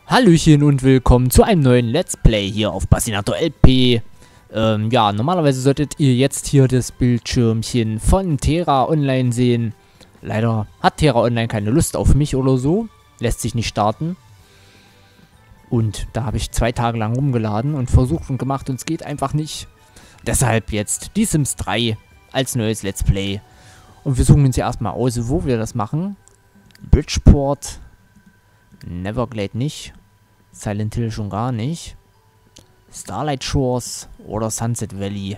Hallöchen und willkommen zu einem neuen Let's Play hier auf Bassinator LP. Ja, normalerweise solltet ihr jetzt hier das Bildschirmchen von Terra Online sehen. Leider hat Terra Online keine Lust auf mich oder so. Lässt sich nicht starten. Und da habe ich 2 Tage lang rumgeladen und versucht und gemacht und es geht einfach nicht. Deshalb jetzt die Sims 3 als neues Let's Play. Und wir suchen uns ja erstmal aus, wo wir das machen. Bridgeport. Neverglade nicht. Silent Hill schon gar nicht. Starlight Shores oder Sunset Valley.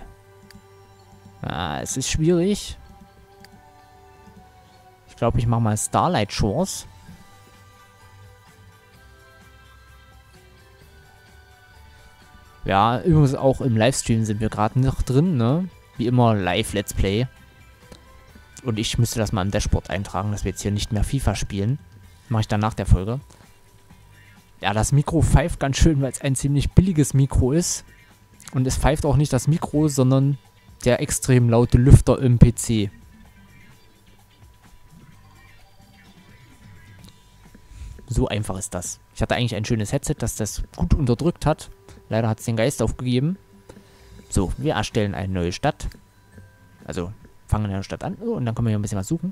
Es ist schwierig. Ich glaube, ich mache mal Starlight Shores. Ja, übrigens auch im Livestream sind wir gerade noch drin, ne? Wie immer live Let's Play. Und ich müsste das mal im Dashboard eintragen, dass wir jetzt hier nicht mehr FIFA spielen. Mache ich dann nach der Folge. Ja, das Mikro pfeift ganz schön, weil es ein ziemlich billiges Mikro ist. Und es pfeift auch nicht das Mikro, sondern der extrem laute Lüfter im PC. So einfach ist das. Ich hatte eigentlich ein schönes Headset, das das gut unterdrückt hat. Leider hat es den Geist aufgegeben. So, wir erstellen eine neue Stadt. Also, fangen in der Stadt an. Oh, und dann können wir hier ein bisschen was suchen.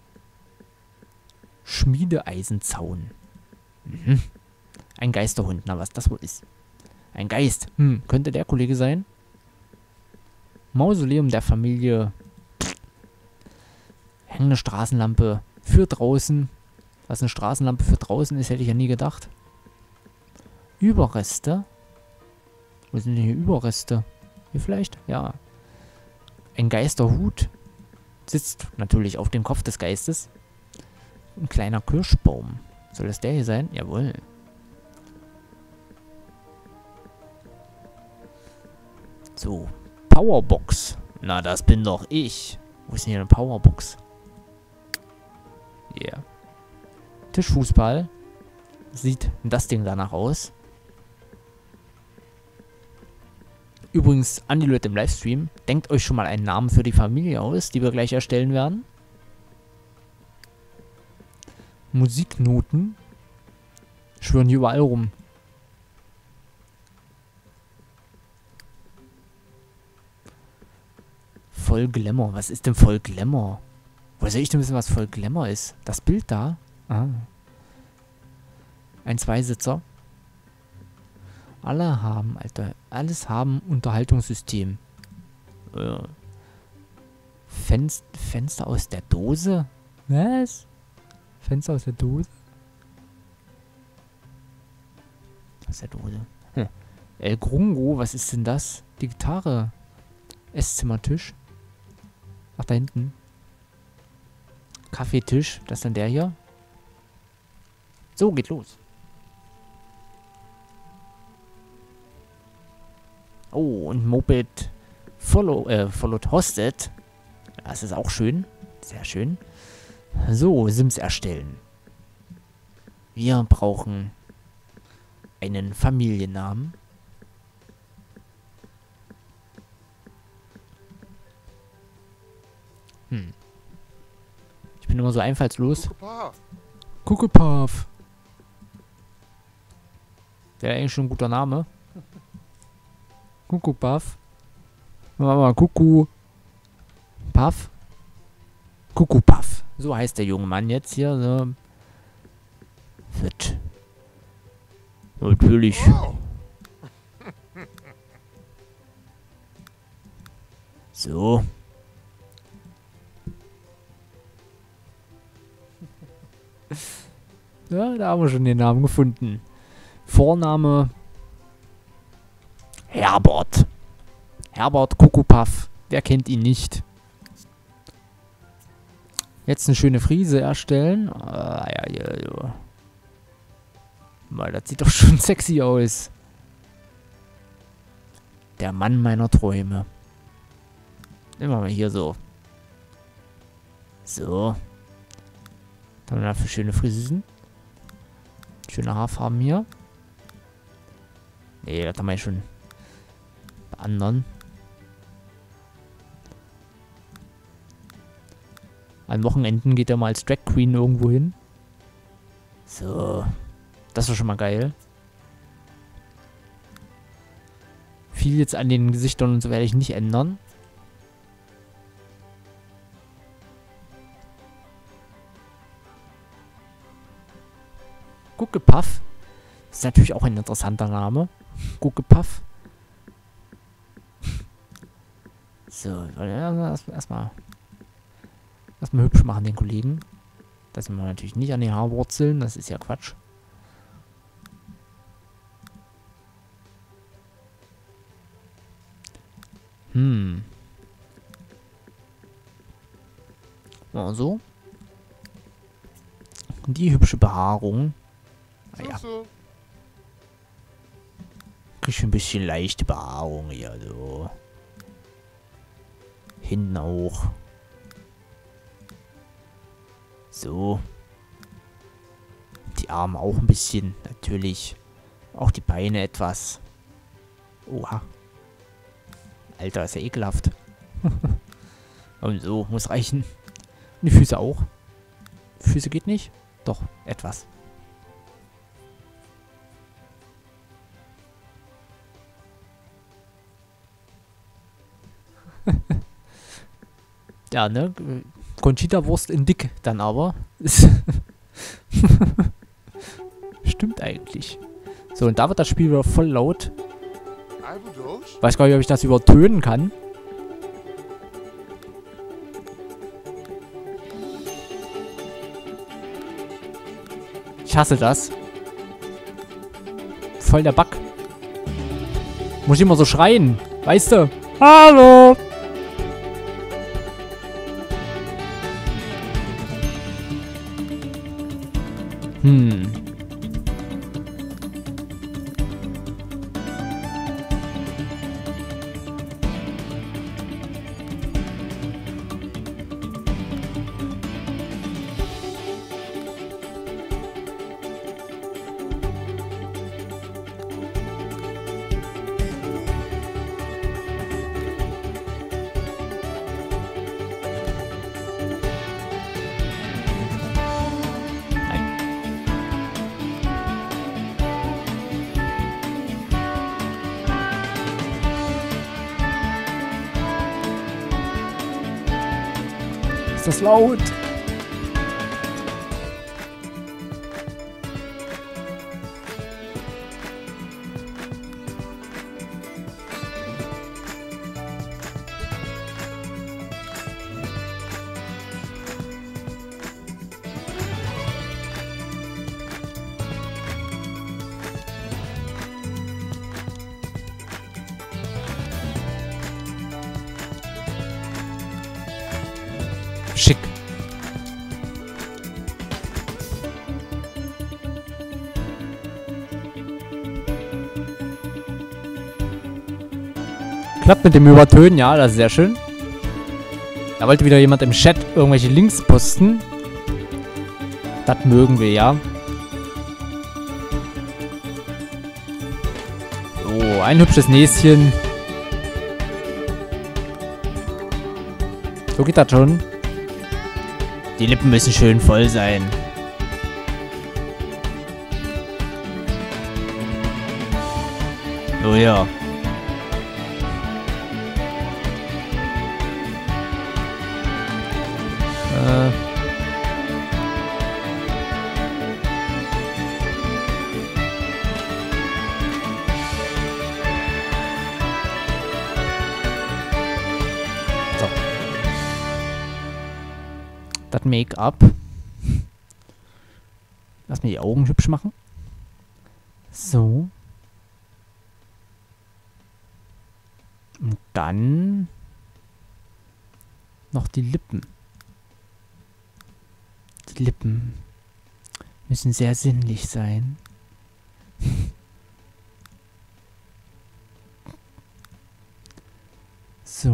Schmiedeeisenzaun. Mhm. Ein Geisterhund, na was das wohl ist. Ein Geist. Könnte der Kollege sein? Mausoleum der Familie. Hängende Straßenlampe für draußen. Was eine Straßenlampe für draußen ist, hätte ich ja nie gedacht. Überreste. Wo sind denn hier Überreste? Hier vielleicht? Ja. Ein Geisterhut. Sitzt natürlich auf dem Kopf des Geistes. Ein kleiner Kirschbaum. Soll das der hier sein? Jawohl. So, Powerbox. Na, das bin doch ich. Wo ist denn hier eine Powerbox? Yeah. Tischfußball. Sieht das Ding danach aus. Übrigens, an die Leute im Livestream, denkt euch schon mal einen Namen für die Familie aus, die wir gleich erstellen werden. Musiknoten. Schwören hier überall rum. Voll Glamour. Was ist denn voll Glamour? Woher soll ich denn wissen, was voll Glamour ist? Das Bild da? Ah. Ein Zweisitzer. Alle haben, Alter, alles haben Unterhaltungssystem. Fenster aus der Dose? Was? Fenster aus der Dose? Aus der Dose. El Grungo, was ist denn das? Die Gitarre. Esszimmertisch. Ach, da hinten. Kaffeetisch. Das ist dann der hier. So, geht los. Oh, und Moped followed hosted. Das ist auch schön. Sehr schön. So, Sims erstellen. Wir brauchen einen Familiennamen. Ich bin immer so einfallslos. Kuckupav. Wäre eigentlich schon ein guter Name. Kuckupav. Machen wir mal Kuckupav. Kuckupav. So heißt der junge Mann jetzt hier. Ne? Wird natürlich. So. Ja, da haben wir schon den Namen gefunden. Vorname Herbert. Herbert Kuckupav. Wer kennt ihn nicht? Jetzt eine schöne Frise erstellen. Ja. Mal, das sieht doch schon sexy aus. Der Mann meiner Träume. Nehmen wir mal hier so. So. Was haben wir da für schöne Frisuren? Schöne Haarfarben hier. Nee, das haben wir ja schon bei anderen. An Wochenenden geht er mal als Drag Queen irgendwo hin. So. Das war schon mal geil. Viel jetzt an den Gesichtern und so werde ich nicht ändern. Guckepuff. Das ist natürlich auch ein interessanter Name. Guckepuff. So, erstmal hübsch machen den Kollegen. Das sind wir natürlich nicht an die Haarwurzeln, das ist ja Quatsch. Mal so. Und die hübsche Behaarung. Naja. Krieg ich ein bisschen leichte Behaarung hier, so. Hinten auch. So. Die Arme auch ein bisschen, natürlich. Auch die Beine etwas. Oha. Alter, ist ja ekelhaft. Und so, muss reichen. Und die Füße auch. Füße geht nicht? Doch, etwas. Ja, ne? Conchita-Wurst in dick dann aber. Stimmt eigentlich. So, und da wird das Spiel wieder voll laut. Weiß gar nicht, ob ich das übertönen kann. Ich hasse das. Voll der Bug. Muss ich immer so schreien. Weißt du? Hallo! Ist das laut? Schick. Klappt mit dem Übertönen, ja, das ist sehr schön. Da wollte wieder jemand im Chat irgendwelche Links posten. Das mögen wir, ja. So, ein hübsches Näschen. So geht das schon. Die Lippen müssen schön voll sein. Oh ja. So. Das Make-up. Lass mir die Augen hübsch machen. So. Und dann noch die Lippen. Die Lippen müssen sehr sinnlich sein. So.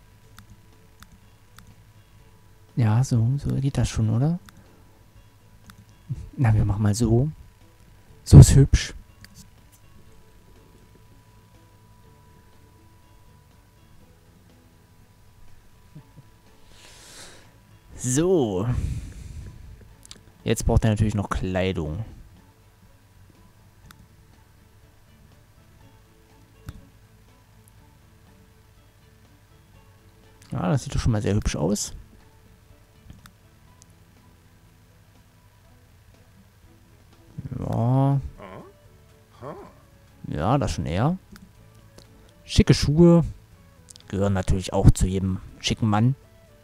Ja, so geht das schon, oder? Na, wir machen mal so. So ist hübsch. So. Jetzt braucht er natürlich noch Kleidung. Ja, das sieht doch schon mal sehr hübsch aus. Ja. Ja, das schon eher. Schicke Schuhe. Gehören natürlich auch zu jedem schicken Mann.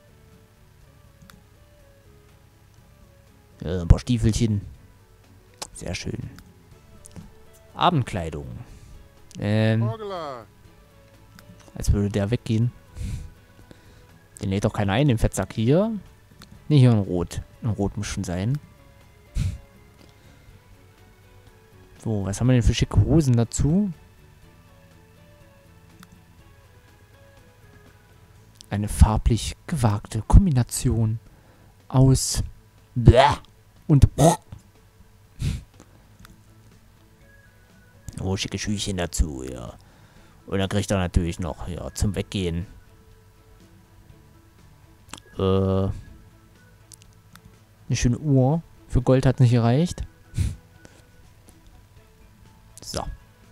Ein paar Stiefelchen. Sehr schön. Abendkleidung. Als würde der weggehen. Den lädt doch keiner ein, den Fettsack hier. Ne, hier in Rot. In Rot muss schon sein. So, was haben wir denn für schicke Hosen dazu? Eine farblich gewagte Kombination aus Bläh und Brrr. Oh, schicke Schüchchen dazu, ja. Und dann kriegt er natürlich noch, ja, zum Weggehen. Eine schöne Uhr. Für Gold hat nicht gereicht. So.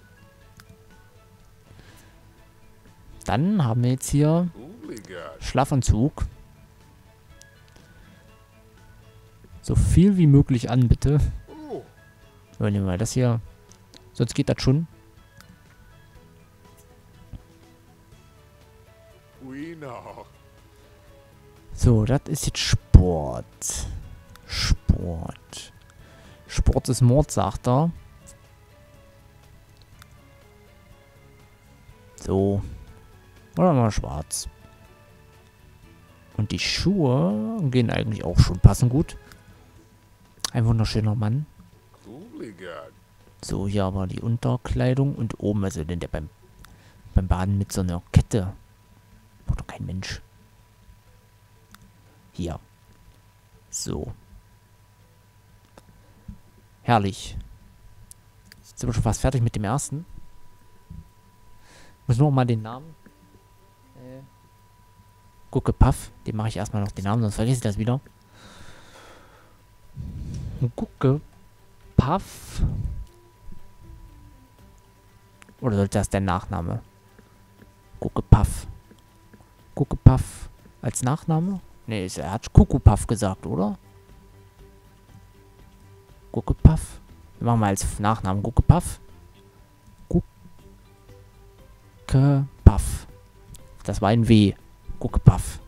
Dann haben wir jetzt hier Schlafanzug. So viel wie möglich an, bitte. So, nehmen wir mal das hier. Sonst geht das schon. So, das ist jetzt Sport. Sport. Sport ist Mord, sagt er. So. Oder mal schwarz. Und die Schuhe gehen eigentlich auch schon passend gut. Ein wunderschöner Mann. So, hier aber die Unterkleidung und oben, also denn der beim Baden mit so einer Kette. Macht doch kein Mensch. Hier. So. Herrlich. Jetzt sind wir schon fast fertig mit dem ersten. Muss nur noch mal den Namen. Gucke Puff. Den mache ich erstmal noch den Namen, sonst vergesse ich das wieder. Gucke Puff. Oder sollte das der Nachname? Gucke Puff. Gucke Puff als Nachname? Ne, er hat Kuckupuff gesagt, oder? Gucke Puff. Wir machen mal als Nachnamen Gucke Puff. Gucke Puff. Das war ein W. Gucke Puff.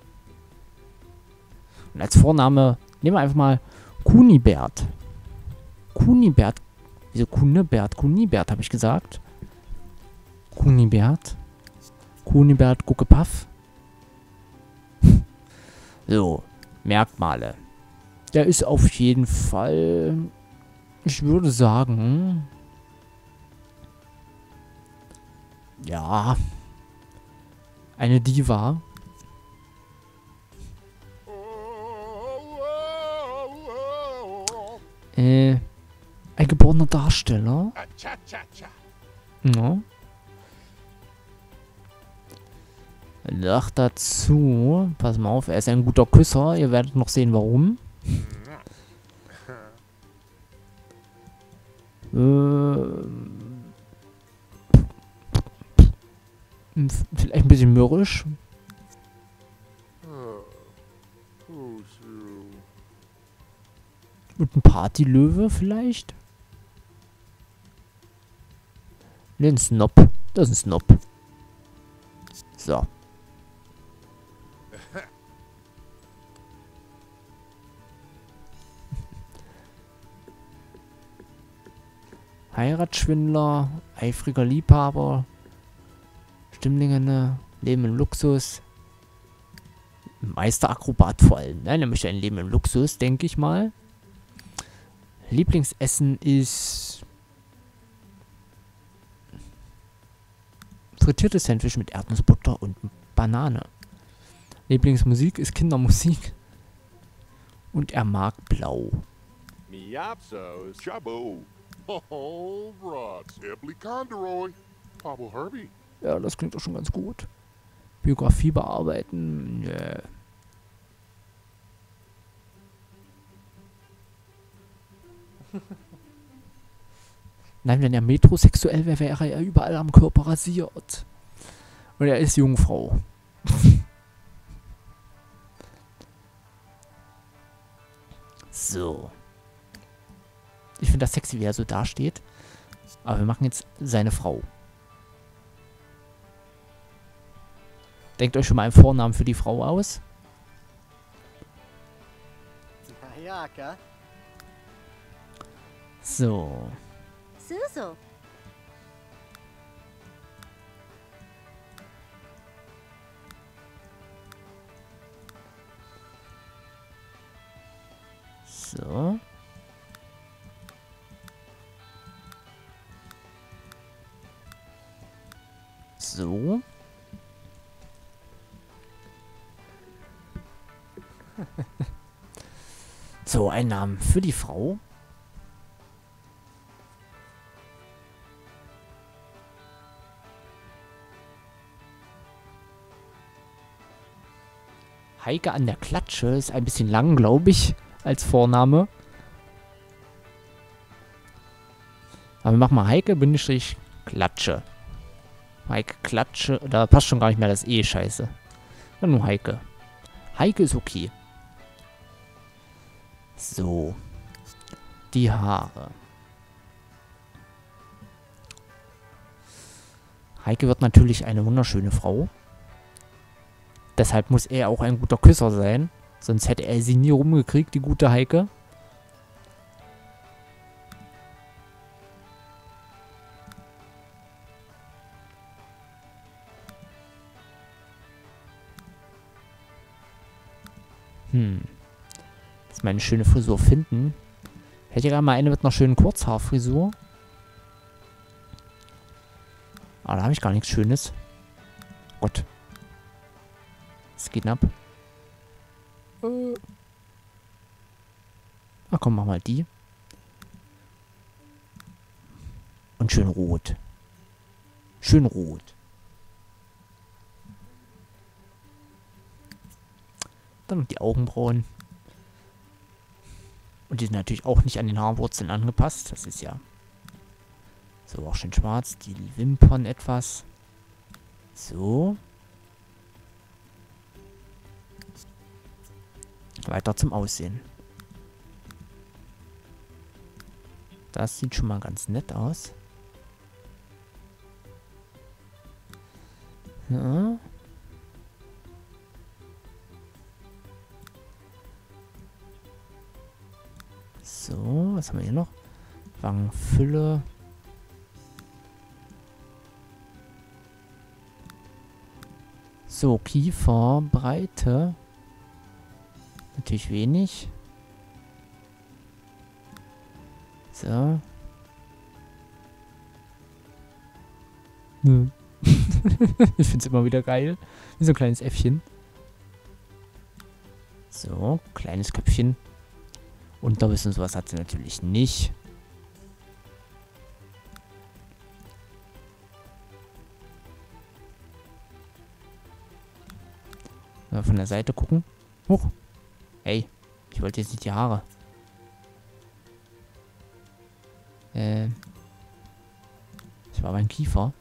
Und als Vorname nehmen wir einfach mal Kunibert. Kunibert. Wieso Kunibert? Kunibert habe ich gesagt. Kunibert. Kunibert Gucke Puff. So, Merkmale. Der ist auf jeden Fall, ich würde sagen, ja, eine Diva. Ein geborener Darsteller. Ja. Noch dazu, pass mal auf, er ist ein guter Küsser. Ihr werdet noch sehen, warum. Vielleicht ein bisschen mürrisch. Und ein Partylöwe vielleicht? Ne, ein Snob. Das ist ein Snob. So. Heiratsschwindler, eifriger Liebhaber, Stimmlinge, Leben im Luxus, Meisterakrobat vor allem. Nein, er möchte ein Leben im Luxus, denke ich mal. Lieblingsessen ist frittiertes Sandwich mit Erdnussbutter und Banane. Lieblingsmusik ist Kindermusik. Und er mag Blau. Miapsos Chabo. Oh, Rods, Epley Condoroy, Pablo Herbie. Ja, das klingt doch schon ganz gut. Biografie bearbeiten, yeah. Nein, wenn er metrosexuell wäre, wäre er überall am Körper rasiert. Und er ist Jungfrau. So. Ich finde das sexy, wie er so dasteht. Aber wir machen jetzt seine Frau. Denkt euch schon mal einen Vornamen für die Frau aus. Hayaka. So. Suzu. So. So. So, ein Namen für die Frau. Heike an der Klatsche ist ein bisschen lang, glaube ich, als Vorname. Aber wir machen mal Heike Bindestrich Klatsche. Heike Klatsche, da passt schon gar nicht mehr das E, scheiße. Dann nur Heike. Heike ist okay. So. Die Haare. Heike wird natürlich eine wunderschöne Frau. Deshalb muss er auch ein guter Küsser sein. Sonst hätte er sie nie rumgekriegt, die gute Heike. Jetzt meine schöne Frisur finden. Hätte ich gerne mal eine mit einer schönen Kurzhaarfrisur. Aber da habe ich gar nichts Schönes. Gott. Es geht ab. Na komm, mach mal die. Und schön rot. Schön rot. Dann noch die Augenbrauen. Und die sind natürlich auch nicht an den Haarwurzeln angepasst. Das ist ja so auch schön schwarz. Die Wimpern etwas. So. Weiter zum Aussehen. Das sieht schon mal ganz nett aus. Ja. So, was haben wir hier noch? Wangenfülle. So, Kieferbreite. Natürlich wenig. So. Ich finde es immer wieder geil. Wie so ein kleines Äffchen. So, kleines Köpfchen. Unterbiss und sowas hat sie natürlich nicht. Mal von der Seite gucken. Huch. Ey, ich wollte jetzt nicht die Haare. Das war mein Kiefer.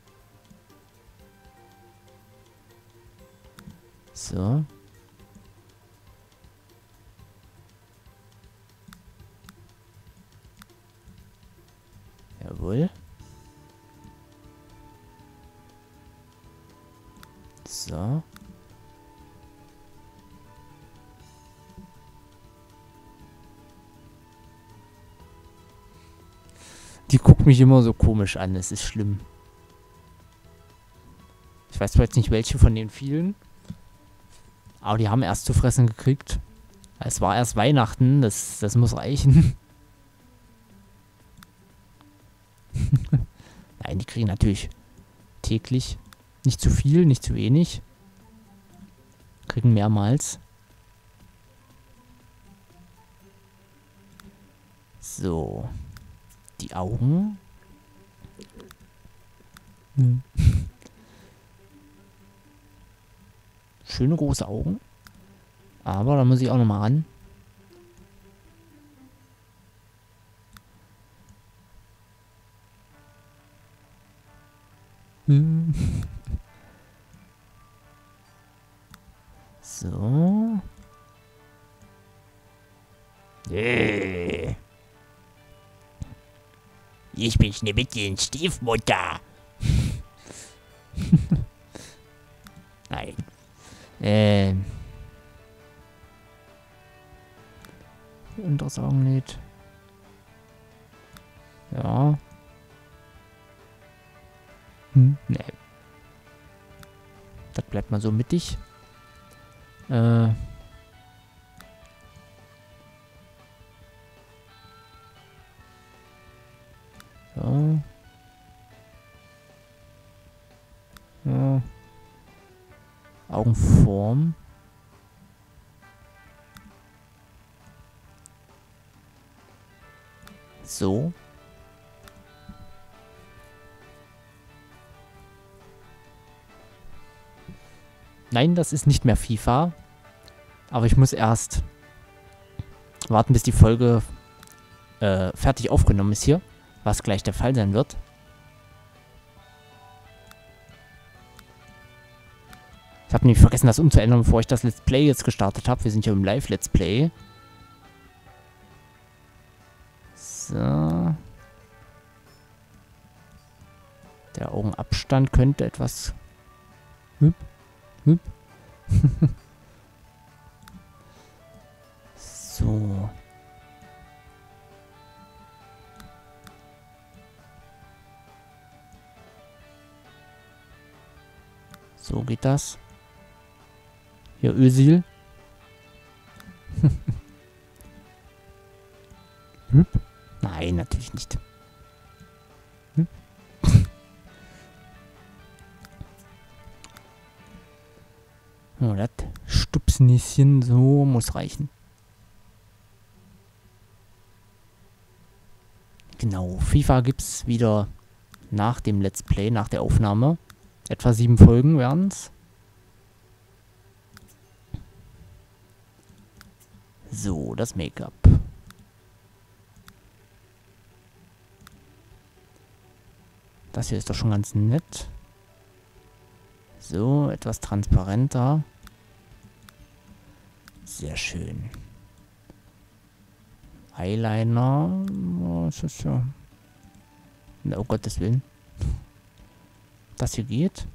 So. Jawohl. So. Die guckt mich immer so komisch an, es ist schlimm. Ich weiß zwar jetzt nicht, welche von den vielen. Aber die haben erst zu fressen gekriegt. Es war erst Weihnachten, das muss reichen. Nein, die kriegen natürlich täglich. Nicht zu viel, nicht zu wenig. Kriegen mehrmals. So. Die Augen. Schöne große Augen. Aber da muss ich auch nochmal ran. So. Ich bin Schneewittchens Stiefmutter. Nein. Anderes Augenlid. Ja. Nee. Das bleibt mal so mittig. So. Ja. Augenform. So. Nein, das ist nicht mehr FIFA. Aber ich muss erst warten, bis die Folge fertig aufgenommen ist hier. Was gleich der Fall sein wird. Ich habe nämlich vergessen, das umzuändern, bevor ich das Let's Play jetzt gestartet habe. Wir sind ja im Live-Let's Play. So. Der Augenabstand könnte etwas... So. So geht das. Hier Özil. Nein, natürlich nicht. Oh, das Stupsnäschen, so muss reichen. Genau, FIFA gibt's wieder nach dem Let's Play, nach der Aufnahme. Etwa 7 Folgen werden's. So, das Make-up. Das hier ist doch schon ganz nett. So, etwas transparenter. Sehr schön. Eyeliner. Oh, ist das ja... Oh Gottes Willen. Das hier geht.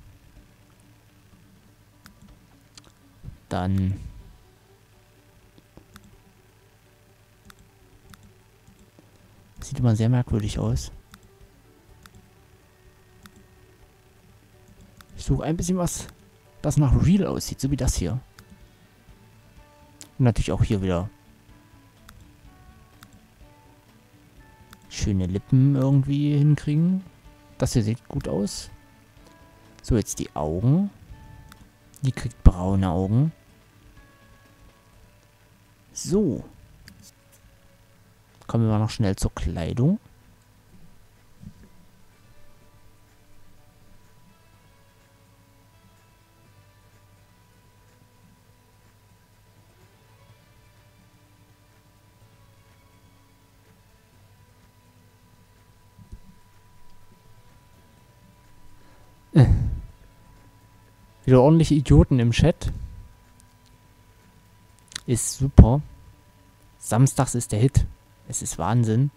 Dann... Sieht immer sehr merkwürdig aus. Ich suche ein bisschen was, das nach Real aussieht, so wie das hier. Und natürlich auch hier wieder schöne Lippen irgendwie hinkriegen. Das hier sieht gut aus. So, jetzt die Augen. Die kriegt braune Augen. So. Kommen wir mal noch schnell zur Kleidung. Wieder ordentliche Idioten im Chat. Ist super. Samstags ist der Hit. Es ist Wahnsinn.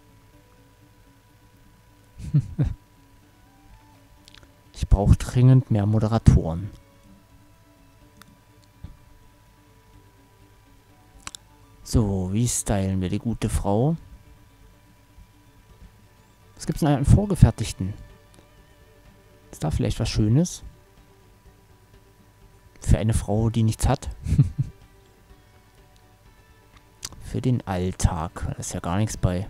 Ich brauche dringend mehr Moderatoren. So, wie stylen wir die gute Frau? Was gibt's denn an vorgefertigten? Ist da vielleicht was Schönes? Für eine Frau, die nichts hat. Für den Alltag. Da ist ja gar nichts bei.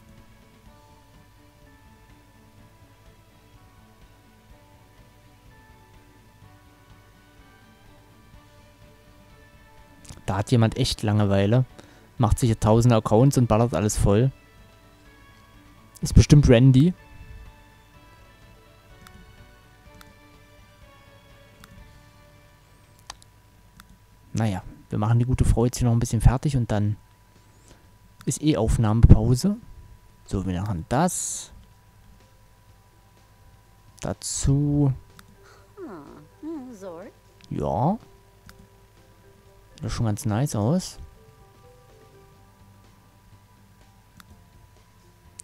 Da hat jemand echt Langeweile. Macht sich 1000 Accounts und ballert alles voll. Ist bestimmt Randy. Naja, wir machen die gute Frau jetzt hier noch ein bisschen fertig und dann ist eh Aufnahmepause. So, wir machen das. Dazu. Ja. Sieht schon ganz nice aus.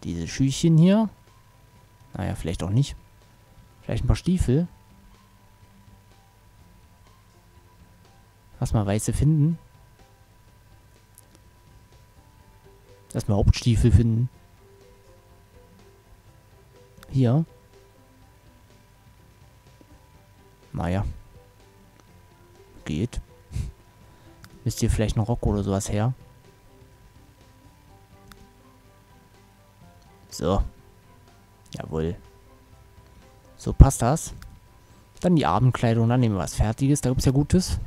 Diese Schüchchen hier. Naja, vielleicht auch nicht. Vielleicht ein paar Stiefel. Lass mal weiße finden. Lass mal Hauptstiefel finden. Hier. Naja. Geht. Müsst ihr vielleicht einen Rock oder sowas her? So. Jawohl. So, passt das. Dann die Abendkleidung, dann nehmen wir was Fertiges. Da gibt es ja Gutes.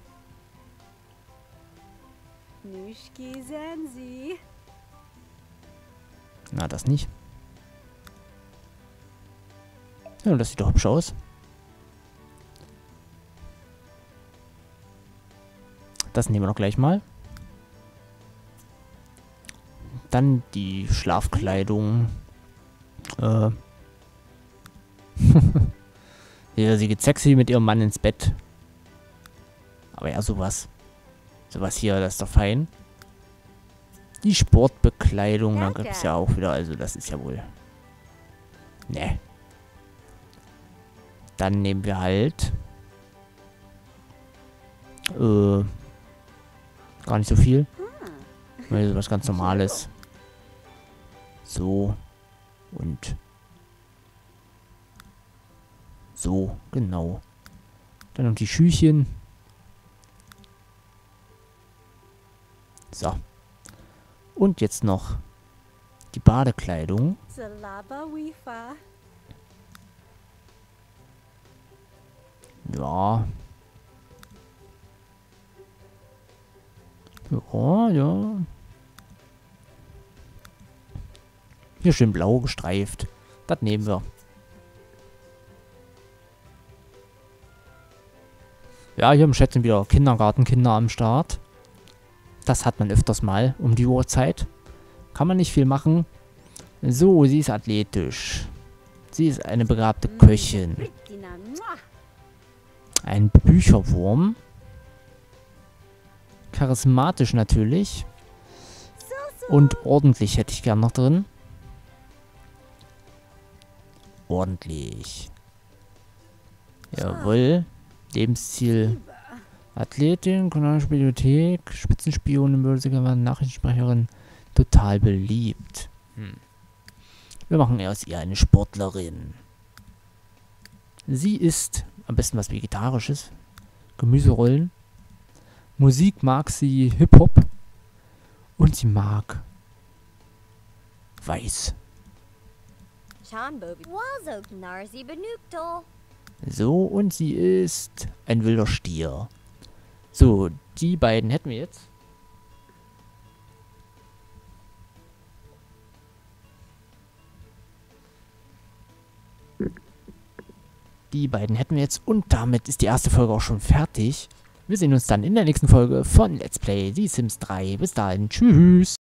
Nüschki Sensi. Na, das nicht. Ja, das sieht doch hübsch aus. Das nehmen wir noch gleich mal. Dann die Schlafkleidung. Ja, sie geht sexy mit ihrem Mann ins Bett. Aber ja, sowas. Sowas hier, das ist doch fein. Die Sportbekleidung, da gibt es ja auch wieder, also das ist ja wohl... Ne. Dann nehmen wir halt... gar nicht so viel. Also was ganz Normales. So. Und... So, genau. Dann noch die Schüchchen. So. Und jetzt noch die Badekleidung. Salaba Wifa. Ja. Ja, ja. Hier schön blau gestreift. Das nehmen wir. Ja, hier im Chat sind wieder Kindergartenkinder am Start. Das hat man öfters mal um die Uhrzeit. Kann man nicht viel machen. So, sie ist athletisch. Sie ist eine begabte Köchin. Ein Bücherwurm. Charismatisch natürlich. Und ordentlich hätte ich gern noch drin. Ordentlich. Jawohl. Lebensziel. Athletin, Kanadische Bibliothek, Spitzenspionin, Börsegewann, Nachrichtensprecherin. Total beliebt. Wir machen aus ihr eine Sportlerin. Sie isst am besten was Vegetarisches. Gemüserollen. Musik mag sie Hip-Hop. Und sie mag Weiß. So, und sie ist ein wilder Stier. So, die beiden hätten wir jetzt. Die beiden hätten wir jetzt. Und damit ist die erste Folge auch schon fertig. Wir sehen uns dann in der nächsten Folge von Let's Play The Sims 3. Bis dahin. Tschüss.